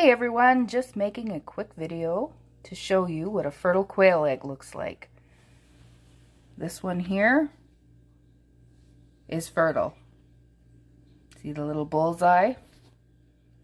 Hey everyone, just making a quick video to show you what a fertile quail egg looks like. This one here is fertile. See the little bullseye